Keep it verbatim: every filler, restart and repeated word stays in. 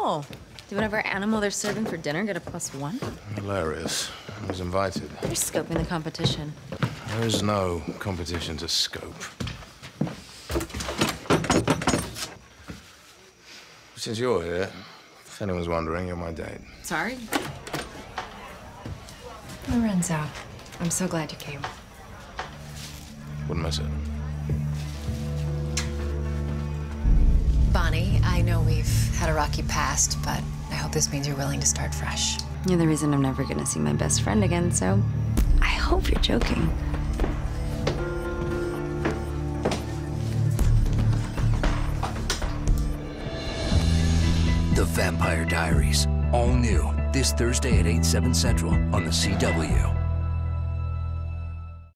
Oh, do whatever animal they're serving for dinner get a plus one? Hilarious. I was invited. You're scoping the competition. There is no competition to scope. Since you're here, if anyone's wondering, you're my date. Sorry? Lorenzo, I'm so glad you came. Wouldn't miss it. Bonnie, I know we've had a rocky past, but I hope this means you're willing to start fresh. You're the reason I'm never gonna see my best friend again, so I hope you're joking. The Vampire Diaries, all new, this Thursday at eight, seven Central on the C W.